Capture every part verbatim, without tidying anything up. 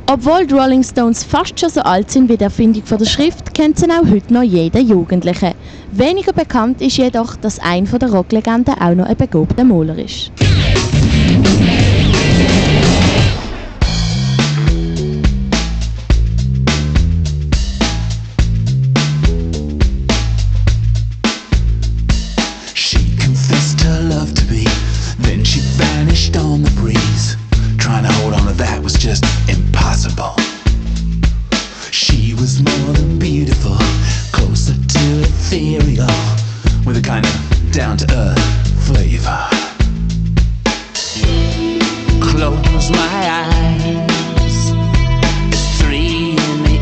Obwohl die Rolling Stones fast schon so alt sind wie die Erfindung der Schrift, kennt sie auch heute noch jeder Jugendliche. Weniger bekannt ist jedoch, dass einer der Rocklegenden auch noch ein begabter Maler ist. On the breeze, trying to hold on to that was just impossible. She was more than beautiful, closer to ethereal, with a kind of down-to-earth flavor. Close my eyes, it's three in the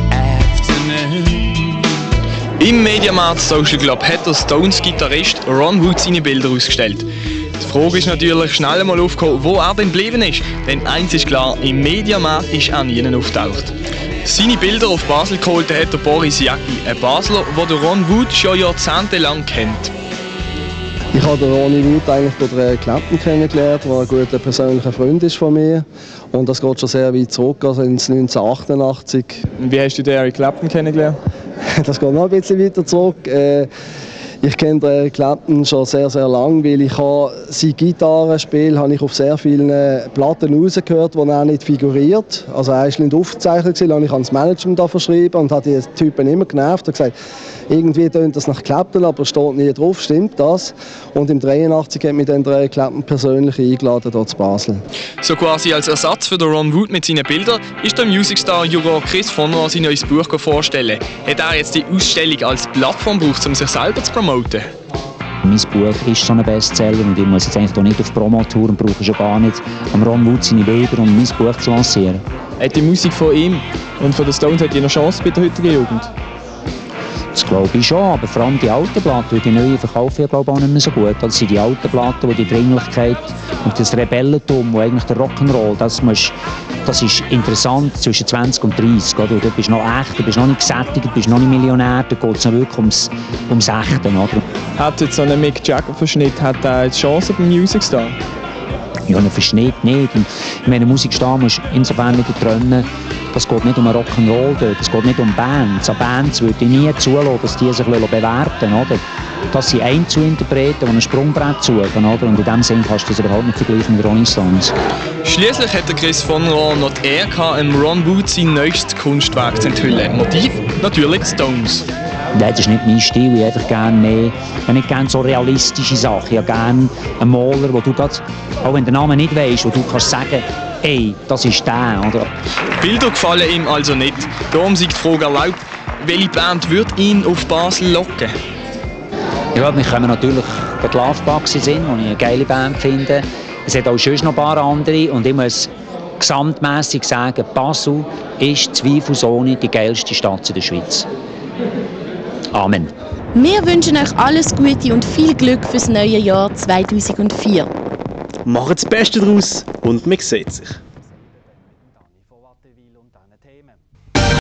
afternoon. Im Mediamarkt Social Club hat der Stones-Gitarrist Ron Wood seine Bilder ausgestellt. Die Frage ist natürlich schnell einmal aufgekommen, wo er denn geblieben ist. Denn eins ist klar, im Mediamarkt ist er nie auftaucht. Seine Bilder auf Basel geholt hat der Boris Jacki, ein Basler, den Ron Wood schon jahrzehntelang kennt. Ich habe den Ronnie Wood eigentlich durch Eric Clapton kennengelernt, der ein guter persönlicher Freund ist von mir. Und das geht schon sehr weit zurück, also ins neunzehnhundertachtundachtzig. Wie hast du den Eric Clapton kennengelernt? Das geht noch ein bisschen weiter zurück. Ich kenne Eric Clapton schon sehr, sehr lange, weil ich sein Gitarrenspiel habe ich auf sehr vielen Platten rausgehört, wo er nicht figuriert. Also er war nicht aufgezeichnet, und ich habe das Management da verschrieben und habe die Typen immer genervt und gesagt, irgendwie tönt das nach Clapton, aber es steht nie drauf, stimmt das? Und im dreiundachtzig hat mich dann Eric Clapton persönlich eingeladen hier zu Basel. So quasi als Ersatz für den Ron Wood mit seinen Bildern ist der Musicstar Juror Chris von Rohr sein neues Buch vorstellen. Hat er jetzt die Ausstellung als Plattform gebraucht, um sich selber zu promoten? Mein Buch ist so ein Bestseller und ich muss jetzt eigentlich nicht auf Promotour und brauche schon gar nicht am Ron Wood seine Bilder, um mein Buch zu lancieren. Hat die Musik von ihm und von den Stones hat die noch Chance bei der heutigen Jugend? Das glaube ich schon, aber vor allem die alten Platten, die neuen verkaufen ja glaube ich auch nicht mehr so gut. Das sind die alten Platten, die die Dringlichkeit und das Rebellentum, wo eigentlich der Rock'n'Roll, das, das ist interessant zwischen zwanzig und dreißig. Oder? Du bist noch echt, du bist noch nicht gesättigt, du bist noch nicht Millionär, da geht es noch wirklich ums, ums Echte. Oder? Hat jetzt so einen Mick Jagger-Verschnitt, hat er jetzt Chancen beim Musicstar? Ja, einen Verschnitt nicht. Und ich meine, Musikstar musst insofern nicht trennen. Das geht nicht um Rock'n'Roll dort, es geht nicht um Bands. An Bands würde ich nie zulassen, dass die sich bewerten lassen. Das sind Einzelinterpreten, die ein Sprungbrett suchen. Oder? Und in dem Sinne kannst du das überhaupt nicht vergleichen mit Rolling Stones. Schliesslich hat der Chris von Rohr noch die Ehre gehabt, einem Ron Wood sein neuestes Kunstwerk zu enthüllen. Motiv natürlich die Stones. Nein, das ist nicht mein Stil. Ich hätte gerne mehr, ich nicht gerne so realistische Sachen. Ich habe gerne einen Maler, wo du grad, auch wenn der Name nicht weisst, wo du kannst sagen, ey, das ist der. Oder? Bilder gefallen ihm also nicht. Darum sei die Frage erlaubt, welche Band würde ihn auf Basel locken? Ja, wir kommen natürlich die Love Bugs in Sinn, die ich eine geile Band finde. Es hat auch schon noch ein paar andere und ich muss gesamtmässig sagen, Basel ist zweifelsohne die geilste Stadt in der Schweiz. Amen. Wir wünschen euch alles Gute und viel Glück fürs neue Jahr zweitausendvier. Macht das Beste daraus und man sieht sich.